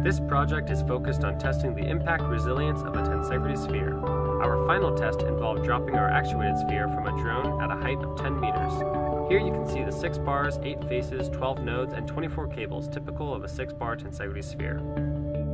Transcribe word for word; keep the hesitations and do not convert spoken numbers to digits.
This project is focused on testing the impact resilience of a tensegrity sphere. Our final test involved dropping our actuated sphere from a drone at a height of ten meters. Here you can see the six bars, eight faces, twelve nodes, and twenty-four cables typical of a six bar tensegrity sphere.